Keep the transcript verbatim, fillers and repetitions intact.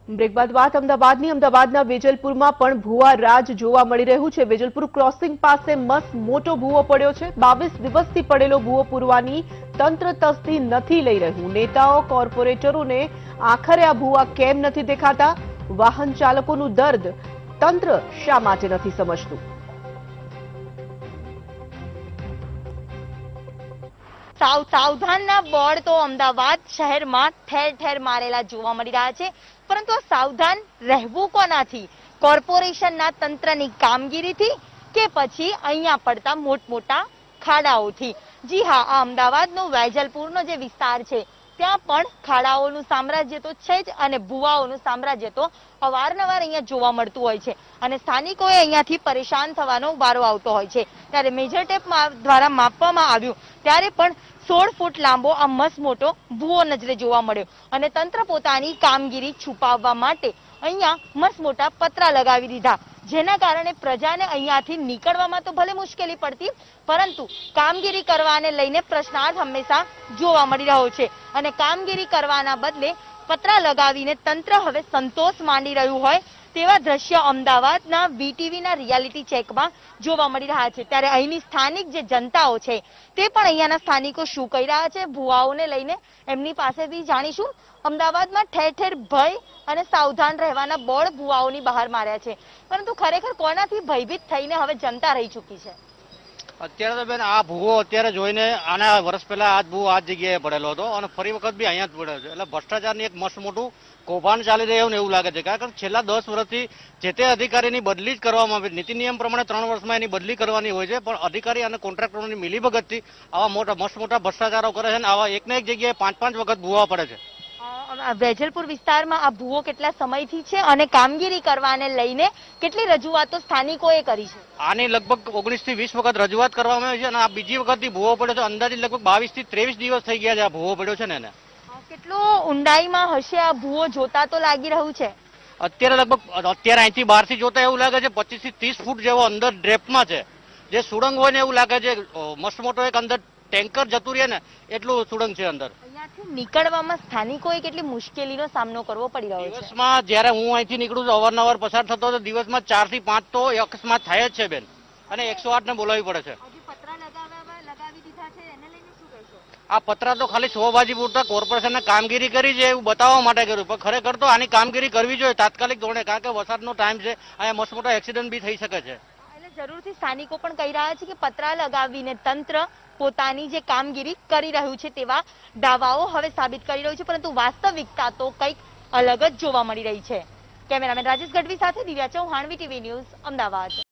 Break બાદ વાત અમદાવાદની અમદાવાદના વેજલપુરમાં પણ ભૂવા રાજ જોવા મળી રહ્યું છે। વેજલપુર ક્રોસિંગ પાસે મસ્ત મોટો ભૂવો પડ્યો છે। બાવીસ દિવસથી પડેલો ભૂવો પૂરવાની તંત્ર તસ્દી નથી લઈ રહ્યું। નેતાઓ કોર્પોરેટરોને આખરે આ ભૂવા કેમ નથી દેખાતા? વાહન ચાલકોનું દર્દ તંત્ર શા માટે નથી સમજતું? સાવધાનના બોર્ડ તો અમદાવાદ શહેરમાં ઠેર ઠેર મારેલા જોવા મળી રહ્યા છે, પરંતુ આ સાવધાન રહેવું કોનાથી? કોર્પોરેશનના તંત્રની કામગીરીથી કે પછી અહીંયા પડતા મોટમોટા ખાડાઓથી? જી હા, આ અમદાવાદનો વેજલપુરનો જે વિસ્તાર છે ત્યાં પણ ખાડાઓનું સામ્રાજ્ય તો છે જ, અને ભૂવાઓનું સામ્રાજ્ય તો અવારનવાર અહીંયા જોવા મળતું હોય છે, અને સ્થાનિકોએ અહીંયાથી પરેશાન થવાનો વારો આવતો હોય છે। ત્યારે મેજર ટેપ દ્વારા માપવામાં આવ્યું ત્યારે પણ સોળ ફૂટ લાંબો આ મસ્ત મોટો ભૂવો નજરે જોવા મળ્યો, અને તંત્ર પોતાની કામગીરી છુપાવવા માટે અહીંયા મસ્ત મોટા પતરા લગાવી દીધા, જેના કારણે પ્રજાને અહીંયાથી નીકળવામાં તો ભલે મુશ્કેલી પડતી, પરંતુ કામગીરી કરવાને લઈને પ્રશ્નાર્થ હંમેશા જોવા મળી રહ્યો છે। અને કામગીરી કરવાના બદલે પતરા લગાવીને તંત્ર હવે સંતોષ માંડી રહ્યું હોય તેવા દ્રશ્ય અમદાવાદના વીટીવીના રિયાલિટી ચેકમાં જોવા મળી રહ્યા છે। ત્યારે અહીંની સ્થાનિક જે જનતાઓ છે તે પણ અહીંયાના સ્થાનિકો શું કહી રહ્યા છે ભૂવાઓને લઈને, એમની પાસેથી જાણીશું। અમદાવાદમાં ઠેર ઠેર ભય અને સાવધાન રહેવાના બોર્ડ ભૂવાઓની બહાર માર્યા છે, પરંતુ ખરેખર કોનાથી ભયભીત થઈને હવે જનતા રહી ચૂકી છે? અત્યારે તો બેન આ ભૂવો અત્યારે જોઈને આના વર્ષ પહેલા આ ભૂવો આ જગ્યાએ પડેલો હતો અને ફરી વખત બી અહીંયા જ પડેલો છે, એટલે ભ્રષ્ટાચારની એક મસ્ત મોટું કૌભાંડ ચાલી રહ્યું ને એવું લાગે છે। કારણ કે છેલ્લા દસ વર્ષથી જે તે અધિકારીની બદલી જ કરવામાં આવે, નીતિ નિયમ પ્રમાણે ત્રણ વર્ષમાં એની બદલી કરવાની હોય છે, પણ અધિકારી અને કોન્ટ્રાક્ટરોની મિલીભગતથી આવા મોટા મસ્ત મોટા ભ્રષ્ટાચારો કરે છે, અને આવા એક ને એક જગ્યાએ પાંચ પાંચ વખત ભૂવા પડે છે। વેજલપુર વિસ્તારમાં આ ભૂવો કેટલા સમયથી છે અને કામગીરી કરવાને લઈને કેટલી રજૂઆતો સ્થાનિકોએ કરી છે? આની લગભગ ઓગણીસ થી વીસ વખત રજૂઆત કરવામાં આવી છે, અને આ બીજી વખતથી ભૂવો પડ્યો છે। અંદાજિત લગભગ બાવીસ થી ત્રેવીસ દિવસ થઈ ગયા છે આ ભૂવો પડ્યો છે ને એને। કેટલો ઊંડાઈમાં હશે આ ભૂવો? જોતા તો લાગી રહ્યું છે અત્યારે લગભગ અત્યારે અહીંથી બહાર થી જોતા એવું લાગે છે પચીસ થી ત્રીસ ફૂટ જેવો અંદર ડ્રેપમાં છે, જે સુડંગ હોય ને એવું લાગે છે, મસ્ત મોટો એક અંદર ટેન્કર જતું રહે ને એટલું સુડંગ છે અંદર। નીકળવામાં સ્થાનિકોએ કેટલી મુશ્કેલીનો સામનો કરવો પડી રહ્યો છે? દિવસમાં જયારે હું અહીંથી નીકળું છું અવારનવાર પસાર થતો તો દિવસમાં ચાર થી પાંચ તો અકસ્માત થાય જ છે બેન, અને એકસો આઠ ને બોલાવવી પડે છે। આ પતરા તો ખાલી શોબાજી પૂરતા કોર્પોરેશનને કામગીરી કરી છે એવું બતાવવા માટે કર્યું, પણ ખરેખર તો આની કામગીરી કરવી જોઈએ તાત્કાલિક ધોરણે, કારણ કે વરસાદનો ટાઈમ છે, અહીંયા મસ્ત મોટા એક્સિડન્ટ બી થઈ શકે છે। જરૂરથી સ્થાનિકો પણ કહી રહ્યા છે કે પતરા લગાવીને તંત્ર પોતાની જે કામગીરી કરી રહ્યું છે તેવા દાવાઓ હવે સાબિત કરી રહ્યું છે, પરંતુ વાસ્તવિકતા તો કંઈક અલગ જ જોવા મળી રહી છે। કેમેરામેન રાજેશ ગઢવી સાથે દિવ્યા ચૌહાણ, વીટીવી ન્યૂઝ, અમદાવાદ।